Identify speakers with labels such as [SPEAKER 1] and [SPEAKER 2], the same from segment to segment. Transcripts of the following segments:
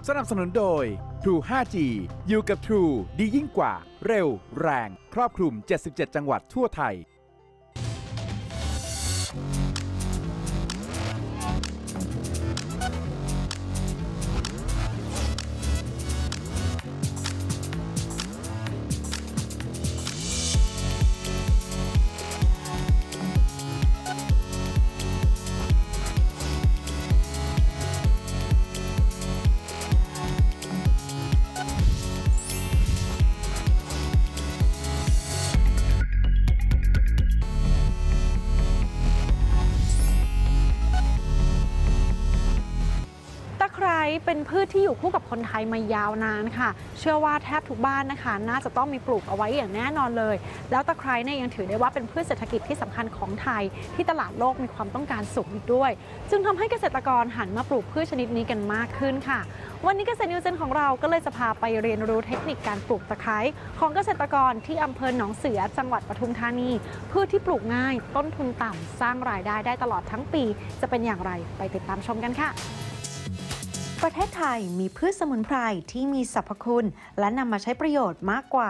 [SPEAKER 1] สนับสนุนโดย True 5G อยู่กับ True ดียิ่งกว่าเร็วแรงครอบคลุม77จังหวัดทั่วไทย
[SPEAKER 2] เป็นพืชที่อยู่คู่กับคนไทยมายาวนานค่ะเชื่อว่าแทบทุกบ้านนะคะน่าจะต้องมีปลูกเอาไว้อย่างแน่นอนเลยแล้วตะไคร้เนี่ยยังถือได้ว่าเป็นพืชเศรษฐกิจที่สำคัญของไทยที่ตลาดโลกมีความต้องการสูงอีกด้วยจึงทำให้เกษตรกรหันมาปลูกพืชชนิดนี้กันมากขึ้นค่ะวันนี้เกษตรนิวเจนของเราก็เลยจะพาไปเรียนรู้เทคนิคการปลูกตะไคร้ของเกษตรกรที่อำเภอหนองเสือจังหวัดปทุมธานีพืชที่ปลูกง่ายต้นทุนต่ำสร้างรายได้ได้ตลอดทั้งปีจะเป็นอย่างไรไปติดตามชมกันค่ะประเทศไทยมีพืชสมุนไพรที่มีสรรพคุณและนำมาใช้ประโยชน์มากกว่า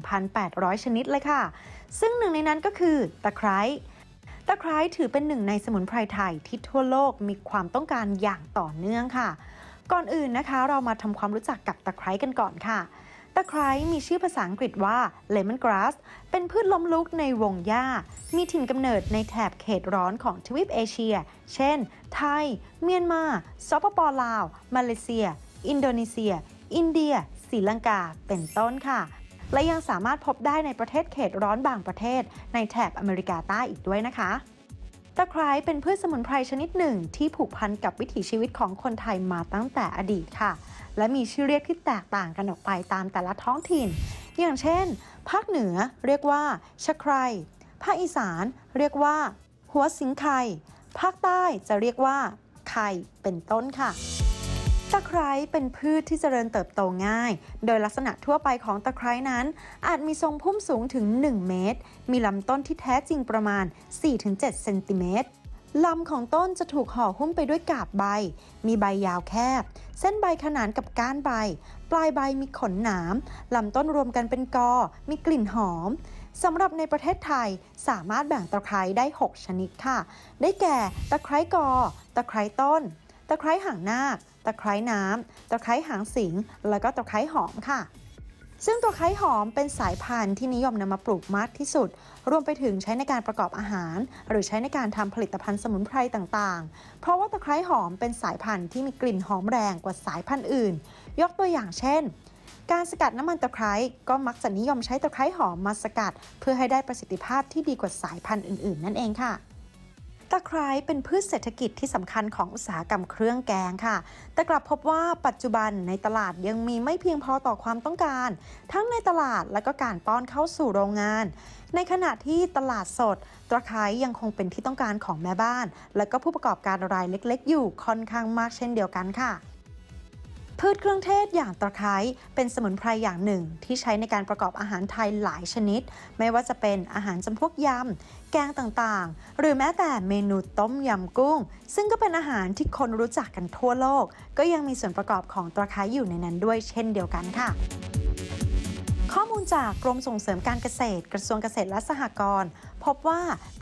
[SPEAKER 2] 1,800 ชนิดเลยค่ะซึ่งหนึ่งในนั้นก็คือตะไคร้ตะไคร้ถือเป็นหนึ่งในสมุนไพรไทยที่ทั่วโลกมีความต้องการอย่างต่อเนื่องค่ะก่อนอื่นนะคะเรามาทำความรู้จักกับตะไคร้กันก่อนค่ะตะไคร้มีชื่อภาษาอังกฤษว่า Lemon Grass เป็นพืชล้มลุกในวงหญ้ามีถิ่นกำเนิดในแถบเขตร้อนของทวีปเอเชียเช่นไทยเมียนมาสปป.ลาวมาเลเซียอินโดนีเซียอินเดียศรีลังกาเป็นต้นค่ะและยังสามารถพบได้ในประเทศเขตร้อนบางประเทศในแถบอเมริกาใต้อีกด้วยนะคะตะไคร้เป็นพืชสมุนไพรชนิดหนึ่งที่ผูกพันกับวิถีชีวิตของคนไทยมาตั้งแต่อดีตค่ะและมีชื่อเรียกที่แตกต่างกันออกไปตามแต่ละท้องถิ่นอย่างเช่นภาคเหนือเรียกว่าชะไครภาคอีสานเรียกว่าหัวสิงไข่ภาคใต้จะเรียกว่าไข่เป็นต้นค่ะตะไคร้เป็นพืชที่เจริญเติบโตง่ายโดยลักษณะทั่วไปของตะไคร้นั้นอาจมีทรงพุ่มสูงถึง1 เมตรมีลำต้นที่แท้จริงประมาณ 4-7 เซนติเมตรลำของต้นจะถูกห่อหุ้มไปด้วยกาบใบมีใบยาวแคบเส้นใบขนานกับก้านใบปลายใบมีขนหนามลำต้นรวมกันเป็นกอมีกลิ่นหอมสำหรับในประเทศไทยสามารถแบ่งตะไคร้ได้6ชนิดค่ะได้แก่ตะไคร้กอตะไคร้ต้นตะไคร้หางนาคตะไคร้น้ำตะไคร้หางสิงแล้วก็ตะไคร้หอมค่ะซึ่งตะไคร้หอมเป็นสายพันธุ์ที่นิยมนำมาปลูกมากที่สุดรวมไปถึงใช้ในการประกอบอาหารหรือใช้ในการทำผลิตภัณฑ์สมุนไพรต่างๆเพราะว่าตะไคร้หอมเป็นสายพันธุ์ที่มีกลิ่นหอมแรงกว่าสายพันธุ์อื่นยกตัวอย่างเช่นการสกัดน้ำมันตะไคร้ก็มักจะนิยมใช้ตะไคร้หอมมาสกัดเพื่อให้ได้ประสิทธิภาพที่ดีกว่าสายพันธุ์อื่นๆนั่นเองค่ะตะไคร้เป็นพืชเศรษฐกิจที่สำคัญของอุตสาหกรรมเครื่องแกงค่ะแต่กลับพบว่าปัจจุบันในตลาดยังมีไม่เพียงพอต่อความต้องการทั้งในตลาดและก็การป้อนเข้าสู่โรงงานในขณะที่ตลาดสดตะไคร้ยังคงเป็นที่ต้องการของแม่บ้านและก็ผู้ประกอบการรายเล็กๆอยู่ค่อนข้างมากเช่นเดียวกันค่ะพืชเครื่องเทศอย่างตะไคร้เป็นสมุนไพรอย่างหนึ่งที่ใช้ในการประกอบอาหารไทยหลายชนิดไม่ว่าจะเป็นอาหารจำพวกยำแกงต่างๆหรือแม้แต่เมนูต้มยำกุ้งซึ่งก็เป็นอาหารที่คนรู้จักกันทั่วโลกก็ยังมีส่วนประกอบของตะไคร้อยู่ในนั้นด้วยเช่นเดียวกันค่ะข้อมูลจากกรมส่งเสริมการเกษตรกระทรวงเกษตรและสหกรณ์พบว่าปี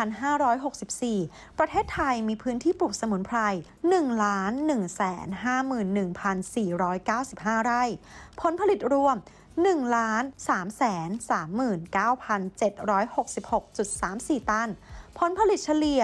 [SPEAKER 2] 2564 ประเทศไทยมีพื้นที่ปลูกสมุนไพร 1,151,495 ไร่ผลผลิตรวม 1,339,766.34 ตันผลผลิตเฉลี่ย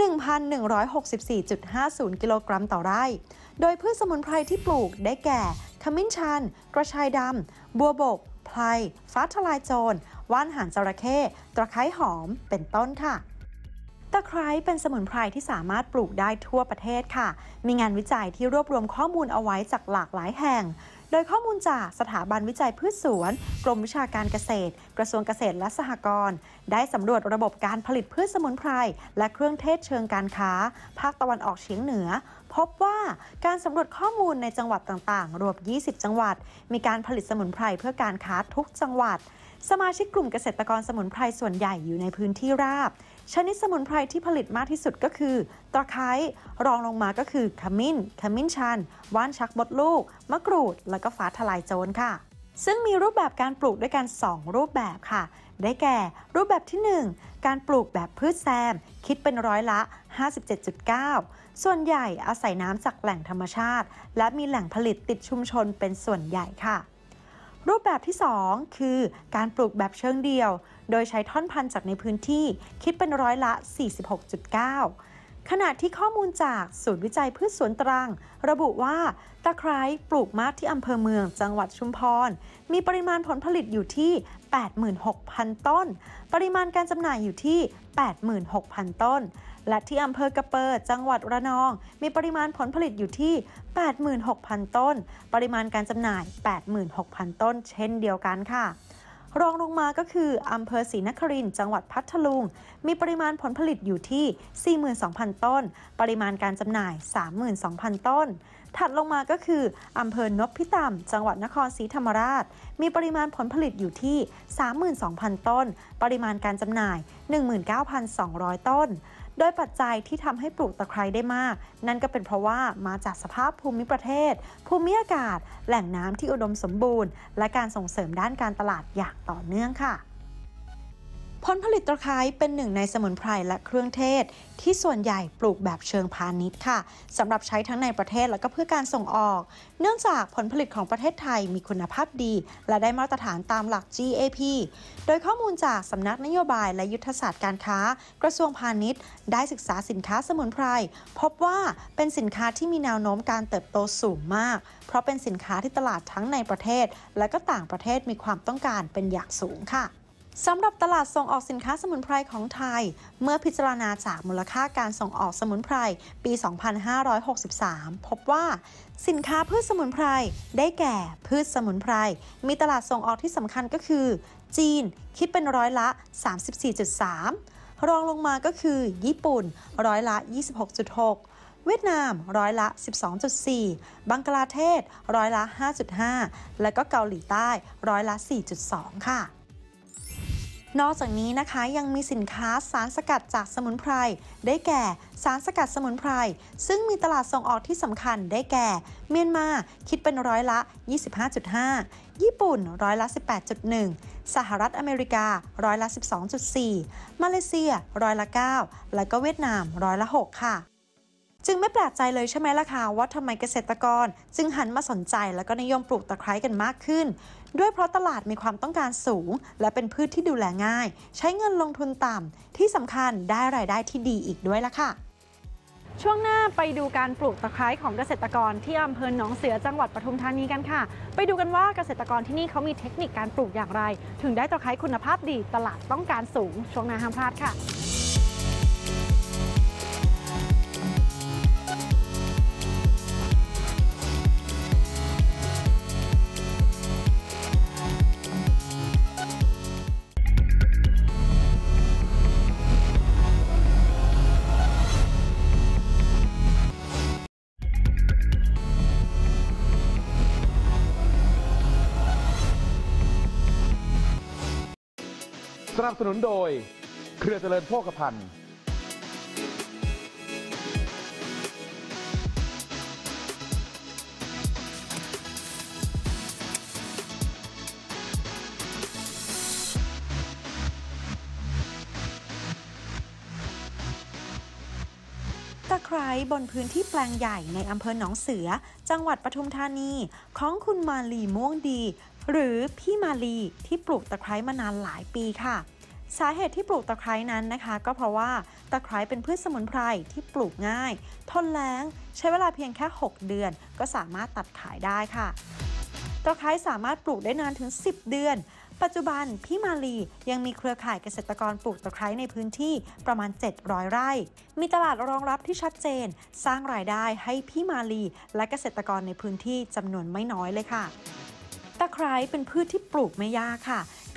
[SPEAKER 2] 1,164.50 กิโลกรัมต่อไร่โดยพืชสมุนไพรที่ปลูกได้แก่ขมิ้นชันกระชายดำบัวบกไพรฟ้าทลายโจรว่านหางจระเข้ตะไคร้หอมเป็นต้นค่ะตะไคร้เป็นสมุนไพรที่สามารถปลูกได้ทั่วประเทศค่ะมีงานวิจัยที่รวบรวมข้อมูลเอาไว้จากหลากหลายแห่งโดยข้อมูลจากสถาบันวิจัยพืชสวนกรมวิชาการเกษตรกระทรวงเกษตรและสหกรณ์ได้สำรวจระบบการผลิตพืชสมุนไพรและเครื่องเทศเชิงการค้าภาคตะวันออกเฉียงเหนือพบว่าการสำรวจข้อมูลในจังหวัดต่างๆรวม20 จังหวัดมีการผลิตสมุนไพรเพื่อการค้าทุกจังหวัด
[SPEAKER 3] สมาชิกกลุ่มเกษตรกรสมุนไพรส่วนใหญ่อยู่ในพื้นที่ราบชนิดสมุนไพรที่ผลิตมากที่สุดก็คือตะไคร้รองลงมาก็คือขมิ้นชันว่านชักมดลูกมะกรูดแล้วก็ฟ้าทลายโจรค่ะซึ่งมีรูปแบบการปลูกด้วยกัน2รูปแบบค่ะได้แก่รูปแบบที่1การปลูกแบบพืชแซมคิดเป็นร้อยละ 57.9 ส่วนใหญ่อาศัยน้ำจากแหล่งธรรมชาติและมีแหล่งผลิตติดชุมชนเป็นส่วนใหญ่ค่ะรูปแบบที่2คือการปลูกแบบเชิงเดี่ยวโดยใช้ท่อนพันธุ์จากในพื้นที่คิดเป็นร้อยละ 46.9 ขณะที่ข้อมูลจากศูนย์วิจัยพืชสวนตรังระบุว่าตะไคร้ปลูกมากที่อำเภอเมืองจังหวัดชุมพรมีปริมาณผลผลิตอยู่ที่ 86,000 ต้นปริมาณการจำหน่ายอยู่ที่ 86,000 ต้นและที่อำเภอกระเปิดจังหวัดระนองมีปริมาณผลผลิตอยู่ที่ 86,000 ต้นปริมาณการจำหน่าย 86,000 ต้นเช่นเดียวกันค่ะรองลงมาก็คืออำเภอศรีนครินทร์จังหวัดพัทลุงมีปริมาณผลผลิตอยู่ที่ 42,000 ต้นปริมาณการจำหน่าย 32,000 ต้นถัดลงมาก็คืออำเภอนพิตำจังหวัดนครศรีธรรมราชมีปริมาณผลผลิตอยู่ที่ 32,000 ต้นปริมาณการจำหน่าย 19,200 ต้นโดยปัจจัยที่ทำให้ปลูกตะไคร้ได้มากนั่นก็เป็นเพราะว่ามาจากสภาพภูมิประเทศภูมิอากาศแหล่งน้ำที่อุดมสมบูรณ์และการส่งเสริมด้านการตลาดอย่างต่อเนื่องค่ะผลผลิตตะไคร้เป็นหนึ่งในสมุนไพรและเครื่องเทศที่ส่วนใหญ่ปลูกแบบเชิงพาณิชย์ค่ะสำหรับใช้ทั้งในประเทศและก็เพื่อการส่งออกเนื่องจากผลผลิตของประเทศไทยมีคุณภาพดีและได้มาตรฐานตามหลัก GAP โดยข้อมูลจากสำนักนโยบายและยุทธศาสตร์การค้ากระทรวงพาณิชย์ได้ศึกษาสินค้าสมุนไพรพบว่าเป็นสินค้าที่มีแนวโน้มการเติบโตสูงมากเพราะเป็นสินค้าที่ตลาดทั้งในประเทศและก็ต่างประเทศมีความต้องการเป็นอย่างสูงค่ะสำหรับตลาดส่งออกสินค้าสมุนไพรของไทยเมื่อพิจารณาจากมูลค่าการส่งออกสมุนไพรปี 2563 พบว่าสินค้าพืชสมุนไพรได้แก่พืชสมุนไพรมีตลาดส่งออกที่สำคัญก็คือจีนคิดเป็นร้อยละ 34.3 รองลงมาก็คือญี่ปุ่นร้อยละ 26.6 เวียดนามร้อยละ 12.4 บังกลาเทศร้อยละ 5.5 และก็เกาหลีใต้ร้อยละ 4.2 ค่ะนอกจากนี้นะคะยังมีสินค้าสารสกัดจากสมุนไพรได้แก่สารสกัดสมุนไพรซึ่งมีตลาดส่งออกที่สำคัญได้แก่เมียนมาคิดเป็นร้อยละ 25.5 ญี่ปุ่นร้อยละ 18.1 สหรัฐอเมริการ้อยละ 12.4 มาเลเซียร้อยละ 9 และก็เวียดนามร้อยละ 6 ค่ะจึงไม่แปลกใจเลยใช่ไหมล่ะคะว่าทำไมเกษตรกรจึงหันมาสนใจและก็นิยมปลูกตะไคร้กันมากขึ้นด้วยเพราะตลาดมีความต้องการสูงและเป็นพืชที่ดูแลง่ายใช้เงินลงทุนต่ำที่สำคัญได้รายได้ที่ดีอีกด้วยล่ะค่ะ
[SPEAKER 2] ช่วงหน้าไปดูการปลูกตะไคร้ของเกษตรกรที่อำเภอหนองเสือจังหวัดปทุมธานีกันค่ะไปดูกันว่าเกษตรกรที่นี่เขามีเทคนิคการปลูกอย่างไรถึงได้ตะไคร้คุณภาพดีตลาดต้องการสูงช่วงหน้าห้ามพลาดค่ะ
[SPEAKER 1] สนับสนุนโดยเครือเจริญโภคภัณฑ์
[SPEAKER 3] ตะไคร้บนพื้นที่แปลงใหญ่ในอำเภอหนองเสือจังหวัดปทุมธานีของคุณมาลีม่วงดีหรือพี่มาลีที่ปลูกตะไคร้มานานหลายปีค่ะสาเหตุที่ปลูกตะไคร้นั้นนะคะก็เพราะว่าตะไคร้เป็นพืชสมุนไพรที่ปลูกง่ายทนแล้งใช้เวลาเพียงแค่6 เดือนก็สามารถตัดขายได้ค่ะตะไคร้สามารถปลูกได้นานถึง10 เดือนปัจจุบันพี่มาลียังมีเครือข่ายเกษตรกรปลูกตะไคร้ในพื้นที่ประมาณ700 ไร่มีตลาดรองรับที่ชัดเจนสร้างรายได้ให้พี่มาลีและเกษตรกรในพื้นที่จำนวนไม่น้อยเลยค่ะตะไคร้เป็นพืชที่ปลูกไม่ยากค่ะ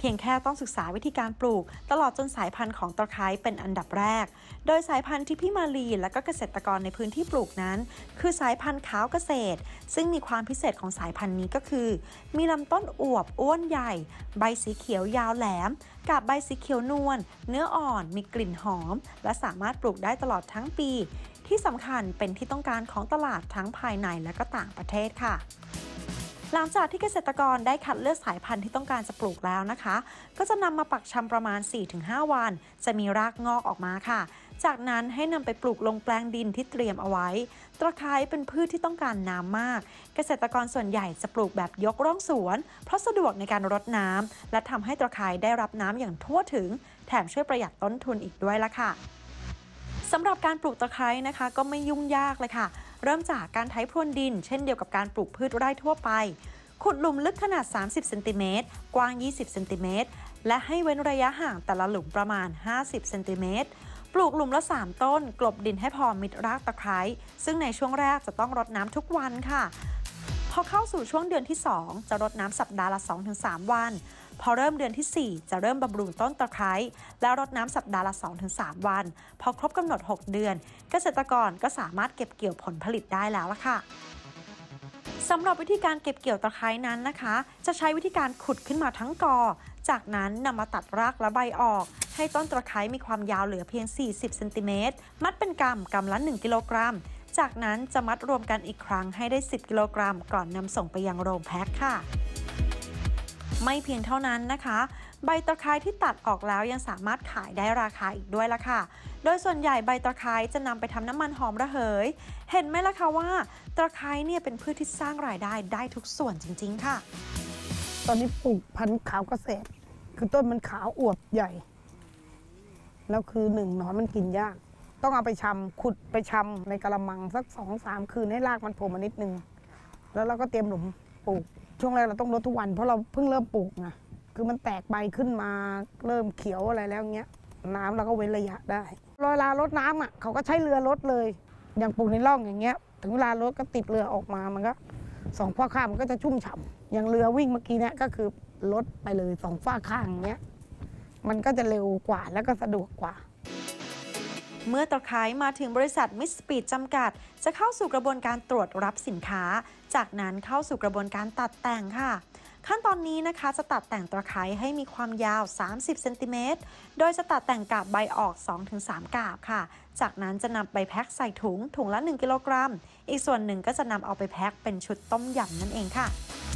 [SPEAKER 3] เพียงแค่ต้องศึกษาวิธีการปลูกตลอดจนสายพันธุ์ของตะไคร้เป็นอันดับแรกโดยสายพันธุ์ที่พี่มาลีและก็เกษตรกรในพื้นที่ปลูกนั้นคือสายพันธุ์ขาวเกษตรซึ่งมีความพิเศษของสายพันธุ์นี้ก็คือมีลำต้นอวบอ้วนใหญ่ใบสีเขียวยาวแหลมกาบใบสีเขียวนวลเนื้ออ่อนมีกลิ่นหอมและสามารถปลูกได้ตลอดทั้งปีที่สำคัญเป็นที่ต้องการของตลาดทั้งภายในและก็ต่างประเทศค่ะหลังจากที่เกษตรกรได้คัดเลือกสายพันธุ์ที่ต้องการจะปลูกแล้วนะคะก็จะนำมาปักชำประมาณ 4-5 วันจะมีรากงอกออกมาค่ะจากนั้นให้นำไปปลูกลงแปลงดินที่เตรียมเอาไว้ตะไคร้เป็นพืชที่ต้องการน้ำมากเกษตรกรส่วนใหญ่จะปลูกแบบยกร่องสวนเพราะสะดวกในการรดน้ำและทำให้ตะไคร้ได้รับน้ำอย่างทั่วถึงแถมช่วยประหยัดต้นทุนอีกด้วยละค่ะสำหรับการปลูกตะไคร้นะคะก็ไม่ยุ่งยากเลยค่ะเริ่มจากการไถพรวนดินเช่นเดียวกับการปลูกพืชไร่ทั่วไปขุดหลุมลึกขนาด30เซนติเมตรกว้าง20เซนติเมตรและให้เว้นระยะห่างแต่ละหลุมประมาณ50เซนติเมตรปลูกหลุมละ3ต้นกลบดินให้พอมิดรากตะไคร้ซึ่งในช่วงแรกจะต้องรดน้ำทุกวันค่ะพอเข้าสู่ช่วงเดือนที่2จะรดน้ำสัปดาห์ละ 2-3 วันพอเริ่มเดือนที่4จะเริ่มบำรุงต้นตะไคร้แล้วรดน้ำสัปดาห์ละ 2-3 วันพอครบกำหนด6เดือนเกษตรกรก็สามารถเก็บเกี่ยวผลผลิตได้แล้วล่ะค่ะสำหรับวิธีการเก็บเกี่ยวตะไคร้นั้นนะคะจะใช้วิธีการขุดขึ้นมาทั้งกอจากนั้นนำมาตัดรากและใบออกให้ต้นตะไคร้มีความยาวเหลือเพียง40เซนติเมตรมัดเป็นกำละ1กิโลกรัมจากนั้นจะมัดรวมกันอีกครั้งให้ได้10กิโลกรัมก่อนนำส่งไปยังโรงแพ็คค่ะไม่เพียงเท่านั้นนะคะใบตะไคร้ที่ตัดออกแล้วยังสามารถขายได้ราคาอีกด้วยละค่ะโดยส่วนใหญ่ใบตะไคร้จะนำไปทำน้ำมันหอมระเหยเห็นไหมล่ะคะว่าตะไคร้เนี่ยเป็นพืชที่สร้างรายได้ได้ทุกส่วนจริงๆค่ะ
[SPEAKER 4] ตอนนี้ปลูกพันธุ์ขาวเกษตรคือต้นมันขาวอวบใหญ่แล้วคือหนอนมันกินยากต้องเอาไปชำขุดไปชำในกระมังสัก 2-3 คืนให้รากมันโผล่มานิดนึงแล้วเราก็เตรียมหลุมปลูกช่วงแรกเราต้องรดทุกวันเพราะเราเพิ่งเริ่มปลูกนะคือมันแตกใบขึ้นมาเริ่มเขียวอะไรแล้วเงี้ยน้ำเราก็เว้นระยะได้เวลารดน้ำเขาก็ใช้เรือรดเลยอย่างปลูกในร่องอย่างเงี้ยถึงเวลารดก็ติดเรือออกมามันก็2 ฝ้าข้างมันก็จะชุ่มฉ่ำอย่างเรือวิ่งเมื่อกี้เนี่ยก็คือรดไปเลย2 ฝ้าข้างเงี้ยมันก็จะเร็วกว่าแล้วก็สะดวกกว่า
[SPEAKER 3] เมื่อตะไคร้มาถึงบริษัทมิสปีดจำกัดจะเข้าสู่กระบวนการตรวจรับสินค้าจากนั้นเข้าสู่กระบวนการตัดแต่งค่ะขั้นตอนนี้นะคะจะตัดแต่งตะไคร้ให้มีความยาว30เซนติเมตรโดยจะตัดแต่งกาบใบออก 2-3 กาบค่ะจากนั้นจะนำไปแพ็คใส่ถุงละ1กิโลกรัมอีกส่วนหนึ่งก็จะนำเอาไปแพ็คเป็นชุดต้มยำนั่นเองค่ะ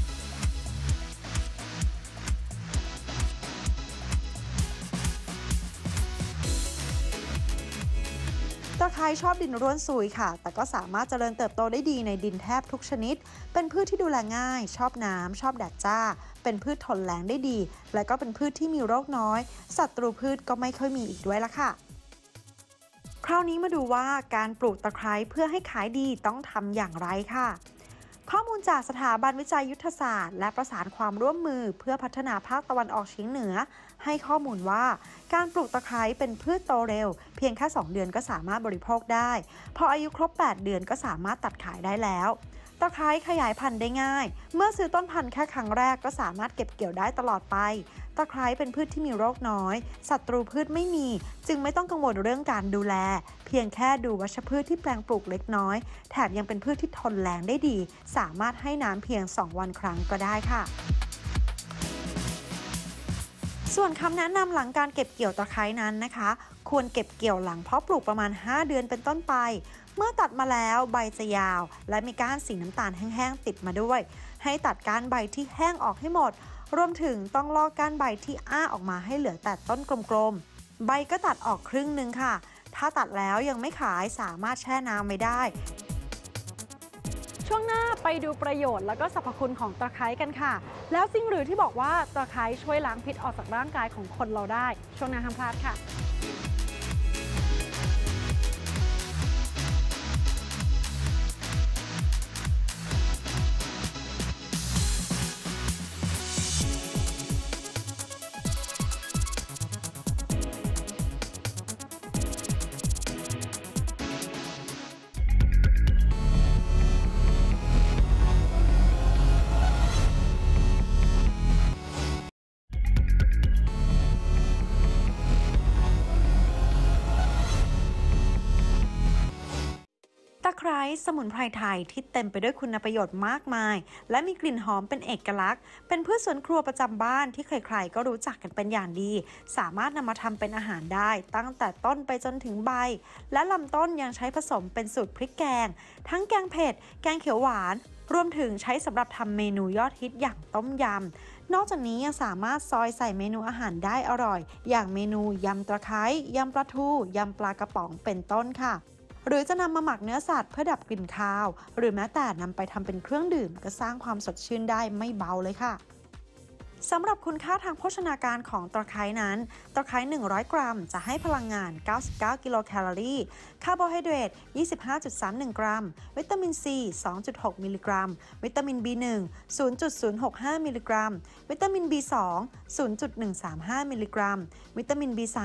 [SPEAKER 3] ตะไคร้ชอบดินร่วนซุยค่ะแต่ก็สามารถเจริญเติบโตได้ดีในดินแทบทุกชนิดเป็นพืชที่ดูแลง่ายชอบน้ำชอบแดดจ้าเป็นพืชทนแล้งได้ดีและก็เป็นพืชที่มีโรคน้อยศัตรูพืชก็ไม่ค่อยมีอีกด้วยละค่ะคราวนี้มาดูว่าการปลูกตะไคร้เพื่อให้ขายดีต้องทำอย่างไรค่ะข้อมูลจากสถาบันวิจัยยุทธศาสตร์และประสานความร่วมมือเพื่อพัฒนาภาคตะวันออกเฉียงเหนือให้ข้อมูลว่าการปลูกตะไคร้เป็นพืชโตเร็วเพียงแค่2 เดือนก็สามารถบริโภคได้พออายุครบ8 เดือนก็สามารถตัดขายได้แล้วตะไคร้ขยายพันธุ์ได้ง่ายเมื่อซื้อต้นพันธุ์แค่ครั้งแรกก็สามารถเก็บเกี่ยวได้ตลอดไปตะไคร้เป็นพืชที่มีโรคน้อยศัตรูพืชไม่มีจึงไม่ต้องกังวลเรื่องการดูแลเพียงแค่ดูวัชพืชที่แปลงปลูกเล็กน้อยแถมยังเป็นพืชที่ทนแล้งได้ดีสามารถให้น้ำเพียง2 วันครั้งก็ได้ค่ะส่วนคำแนะนำหลังการเก็บเกี่ยวตะไคร้นั้นนะคะควรเก็บเกี่ยวหลังเพาะปลูกประมาณ5 เดือนเป็นต้นไปเมื่อตัดมาแล้วใบจะยาวและมีก้านสีน้ำตาลแห้งๆติดมาด้วยให้ตัดก้านใบที่แห้งออกให้หมดรวมถึงต้องลอกก้านใบที่อ้าออกมาให้เหลือแต่ต้นกลมๆใบก็ตัดออกครึ่งนึงค่ะถ้าตัดแล้วยังไม่ขายสามารถแช่น้ำไว้ได้
[SPEAKER 2] ช่วงหน้าไปดูประโยชน์และก็สรรพคุณของตะไคร้กันค่ะแล้วจริงหรือที่บอกว่าตะไคร้ช่วยล้างพิษออกจากร่างกายของคนเราได้ช่วงหน้าห้ามพลาดค่ะ
[SPEAKER 3] ไคร้สมุนไพรไทยที่เต็มไปด้วยคุณประโยชน์มากมายและมีกลิ่นหอมเป็นเอกลักษณ์เป็นพืชสวนครัวประจำบ้านที่ใครๆก็รู้จักกันเป็นอย่างดีสามารถนำมาทำเป็นอาหารได้ตั้งแต่ต้นไปจนถึงใบและลำต้นยังใช้ผสมเป็นสูตรพริกแกงทั้งแกงเผ็ดแกงเขียวหวานรวมถึงใช้สำหรับทำเมนูยอดฮิตอย่างต้มยำนอกจากนี้ยังสามารถซอยใส่เมนูอาหารได้อร่อยอย่างเมนูยำตะไคร้ยำปลาทูยำปลากระป๋องเป็นต้นค่ะหรือจะนำมาหมักเนื้อสัตว์เพื่อดับกลิ่นคาวหรือแม้แต่นำไปทำเป็นเครื่องดื่มก็สร้างความสดชื่นได้ไม่เบาเลยค่ะสำหรับคุณค่าทางโภชนาการของตะไคร้นั้นตะไคร้100 กรัมจะให้พลังงาน99กิโลแคลอรี่คาร์โบไฮเดรต 25.31 กรัมวิตามินซี 2.6 มิลลิกรัมวิตามิน B1 0.065 มิลลิกรัมวิตามิน B2 0.135 มิลลิกรัมวิตามิน B3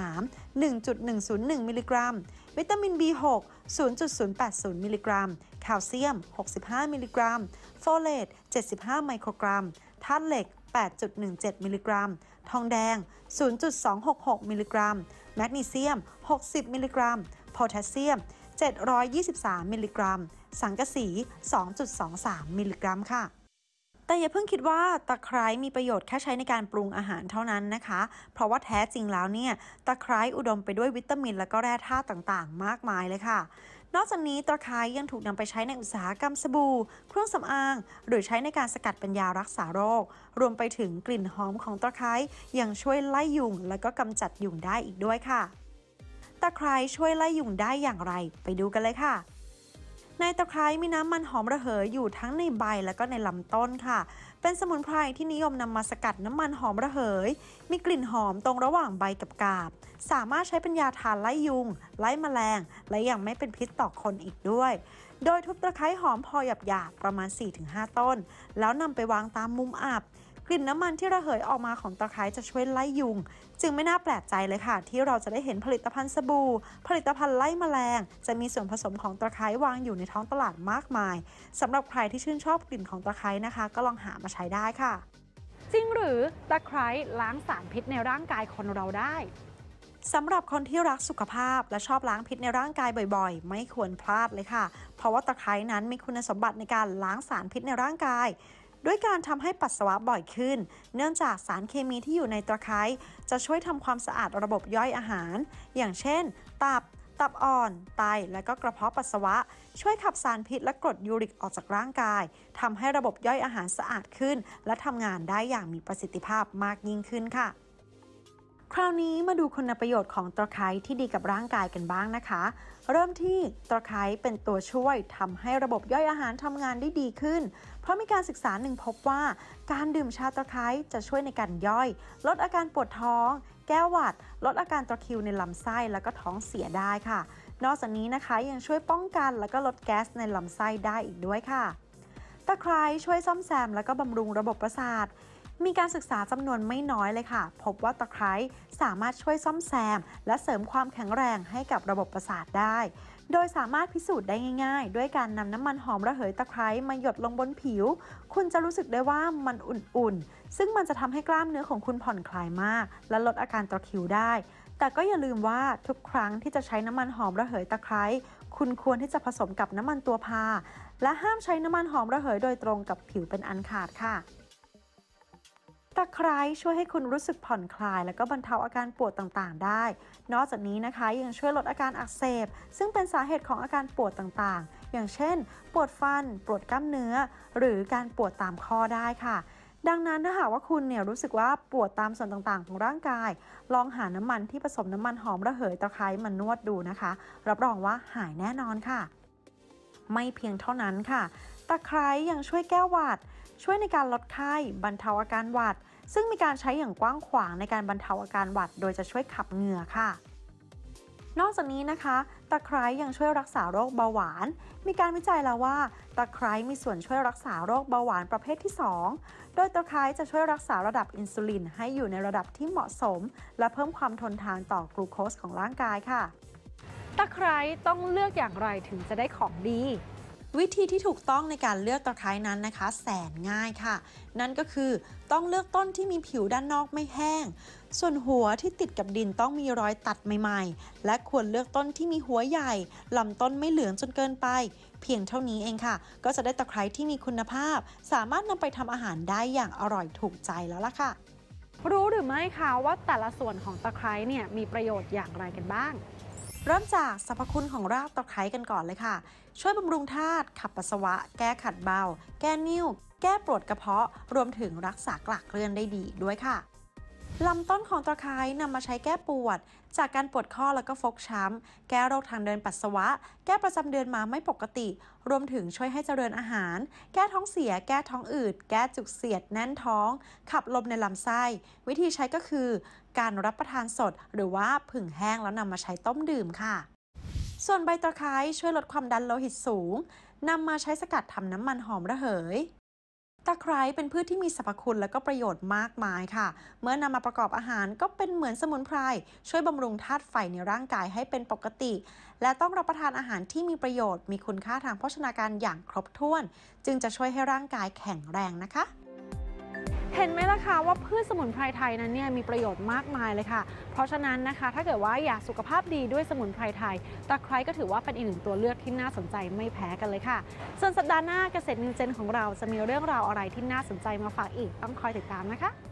[SPEAKER 3] 1.101 มิลลิกรัมวิตามิน B6 0.080 มิลลิกรัมแคลเซียม65มิลลิกรัมโฟเลต75ไมโครกรัมธาตุเหล็ก8.17 มิลลิกรัมทองแดง 0.266 มิลลิกรัมแมกนีเซียม60มิลลิกรัมโพแทสเซียม723มิลลิกรัมสังกะสี 2.23 มิลลิกรัมค่ะแต่อย่าเพิ่งคิดว่าตะไคร้มีประโยชน์แค่ใช้ในการปรุงอาหารเท่านั้นนะคะเพราะว่าแท้จริงแล้วเนี่ยตะไคร้อุดมไปด้วยวิตามินและก็แร่ธาตุต่างๆมากมายเลยค่ะนอกจากนี้ตะไคร้ยังถูกนำไปใช้ในอุตสาหกรรมสบู่เครื่องสำอางหรือใช้ในการสกัดเป็นยารักษาโรครวมไปถึงกลิ่นหอมของตะไคร้ยังช่วยไล่ยุงและก็กำจัดยุงได้อีกด้วยค่ะตะไคร้ช่วยไล่ยุงได้อย่างไรไปดูกันเลยค่ะในตะไคร้มีน้ำมันหอมระเหยอยู่ทั้งในใบและก็ในลำต้นค่ะเป็นสมุนไพรที่นิยมนำมาสกัดน้ำมันหอมระเหยมีกลิ่นหอมตรงระหว่างใบกับกาบสามารถใช้เป็นยาทานไล่ยุงไล่แมลงและยังไม่เป็นพิษต่อคนอีกด้วยโดยทุบตะไคร้หอมพอหยาบๆประมาณ 4-5 ต้นแล้วนำไปวางตามมุมอับกลิ่นน้ำมันที่ระเหยออกมาของตะไคร้จะช่วยไล่ยุงจึงไม่น่าแปลกใจเลยค่ะที่เราจะได้เห็นผลิตภัณฑ์สบู่ผลิตภัณฑ์ไล่แมลงจะมีส่วนผสมของตะไคร้วางอยู่ในท้องตลาดมากมายสำหรับใครที่ชื่นชอบกลิ่นของตะไคร้นะคะก็ลองหามาใช้ได้ค่ะ
[SPEAKER 2] จริงหรือตะไคร้ล้างสารพิษในร่างกายคนเราได้
[SPEAKER 3] สำหรับคนที่รักสุขภาพและชอบล้างพิษในร่างกายบ่อยๆไม่ควรพลาดเลยค่ะเพราะว่าตะไคร้นั้นมีคุณสมบัติในการล้างสารพิษในร่างกายด้วยการทำให้ปัสสาวะบ่อยขึ้นเนื่องจากสารเคมีที่อยู่ในตะไคร้จะช่วยทำความสะอาดระบบย่อยอาหารอย่างเช่นตับอ่อนไตและก็กระเพาะปัสสาวะช่วยขับสารพิษและกรดยูริกออกจากร่างกายทำให้ระบบย่อยอาหารสะอาดขึ้นและทำงานได้อย่างมีประสิทธิภาพมากยิ่งขึ้นค่ะคราวนี้มาดูคุณประโยชน์ของตะไคร้ที่ดีกับร่างกายกันบ้างนะคะเริ่มที่ตะไคร้เป็นตัวช่วยทำให้ระบบย่อยอาหารทำงานได้ดีขึ้นเพราะมีการศึกษาหนึ่งพบว่าการดื่มชาตะไคร้จะช่วยในการย่อยลดอาการปวดท้องแก้หวัดลดอาการตะคริวในลำไส้แล้วก็ท้องเสียได้ค่ะนอกจากนี้นะคะยังช่วยป้องกันและก็ลดแก๊สในลำไส้ได้อีกด้วยค่ะตะไคร้ช่วยซ่อมแซมและก็บำรุงระบบประสาทมีการศึกษาจำนวนไม่น้อยเลยค่ะพบว่าตะไคร้สามารถช่วยซ่อมแซมและเสริมความแข็งแรงให้กับระบบประสาทได้โดยสามารถพิสูจน์ได้ง่ายๆด้วยการนำน้ำมันหอมระเหยตะไคร้มาหยดลงบนผิวคุณจะรู้สึกได้ว่ามันอุ่นๆซึ่งมันจะทำให้กล้ามเนื้อของคุณผ่อนคลายมากและลดอาการตะคริวได้แต่ก็อย่าลืมว่าทุกครั้งที่จะใช้น้ำมันหอมระเหยตะไคร้คุณควรที่จะผสมกับน้ำมันตัวพาและห้ามใช้น้ำมันหอมระเหยโดยตรงกับผิวเป็นอันขาดค่ะตะไคร้ช่วยให้คุณรู้สึกผ่อนคลายและก็บรรเทาอาการปวดต่างๆได้นอกจากนี้นะคะยังช่วยลดอาการอักเสบซึ่งเป็นสาเหตุของอาการปวดต่างๆอย่างเช่นปวดฟันปวดกล้ามเนื้อหรือการปวดตามข้อได้ค่ะดังนั้นถ้าหากว่าคุณเนี่ยรู้สึกว่าปวดตามส่วนต่างๆของร่างกายลองหาน้ำมันที่ผสมน้ำมันหอมระเหยตะไคร้มานวดดูนะคะรับรองว่าหายแน่นอนค่ะไม่เพียงเท่านั้นค่ะตะไคร้ยังช่วยแก้หวัดช่วยในการลดไข้บรรเทาอาการหวัดซึ่งมีการใช้อย่างกว้างขวางในการบรรเทาอาการหวัดโดยจะช่วยขับเหงื่อค่ะนอกจากนี้นะคะตะไคร้ยังช่วยรักษาโรคเบาหวานมีการวิจัยแล้วว่าตะไคร้มีส่วนช่วยรักษาโรคเบาหวานประเภทที่2โดยตะไคร้จะช่วยรักษาระดับอินซูลินให้อยู่ในระดับที่เหมาะสมและเพิ่มความทนทานต่อกลูโคสของร่างกายค่ะ
[SPEAKER 2] ตะไคร้ต้องเลือกอย่างไรถึงจะได้ของดี
[SPEAKER 3] วิธีที่ถูกต้องในการเลือกตะไคร้นั้นนะคะแสนง่ายค่ะนั่นก็คือต้องเลือกต้นที่มีผิวด้านนอกไม่แห้งส่วนหัวที่ติดกับดินต้องมีรอยตัดใหม่ๆและควรเลือกต้นที่มีหัวใหญ่ลำต้นไม่เหลืองจนเกินไปเพียงเท่านี้เองค่ะก็จะได้ตะไคร้ที่มีคุณภาพสามารถนำไปทำอาหารได้อย่างอร่อยถูกใจแล้วล่ะค่ะ
[SPEAKER 2] รู้หรือไม่คะว่าแต่ละส่วนของตะไคร้เนี่ยมีประโยชน์อย่างไรกันบ้าง
[SPEAKER 3] เริ่มจากสรรพคุณของรากตะไคร้กันก่อนเลยค่ะช่วยบำรุงธาตุขับปัสสาวะแก้ขัดเบาแก้นิ่วแก้ปวดกระเพาะรวมถึงรักษากลากเกลื่อนได้ดีด้วยค่ะลำต้นของตะไคร้นำมาใช้แก้ปวดจากการปวดข้อแล้วก็ฟกช้ำแก้โรคทางเดินปัสสาวะแก้ประจำเดือนมาไม่ปกติรวมถึงช่วยให้เจริญอาหารแก้ท้องเสียแก้ท้องอืดแก้จุกเสียดแน่นท้องขับลมในลำไส้วิธีใช้ก็คือการรับประทานสดหรือว่าผึ่งแห้งแล้วนำมาใช้ต้มดื่มค่ะส่วนใบตะไคร้ช่วยลดความดันโลหิตสูงนำมาใช้สกัดทำน้ำมันหอมระเหยตะไคร้เป็นพืชที่มีสรรพคุณและก็ประโยชน์มากมายค่ะเมื่อนำมาประกอบอาหารก็เป็นเหมือนสมุนไพรช่วยบำรุงธาตุไฟในร่างกายให้เป็นปกติและต้องรับประทานอาหารที่มีประโยชน์มีคุณค่าทางโภชนาการอย่างครบถ้วนจึงจะช่วยให้ร่างกายแข็งแรงนะคะ
[SPEAKER 2] เห็นไหมล่ะคะว่าพืชสมุนไพรไทยนั้นเนี่ยมีประโยชน์มากมายเลยค่ะเพราะฉะนั้นนะคะถ้าเกิดว่าอยากสุขภาพดีด้วยสมุนไพรไทยตะไคร้ก็ถือว่าเป็นอีกหนึ่งตัวเลือกที่น่าสนใจไม่แพ้กันเลยค่ะส่วนสัปดาห์หน้าเกษตรนิวเจนของเราจะมีเรื่องราวอะไรที่น่าสนใจมาฝากอีกต้องคอยติดตามนะคะ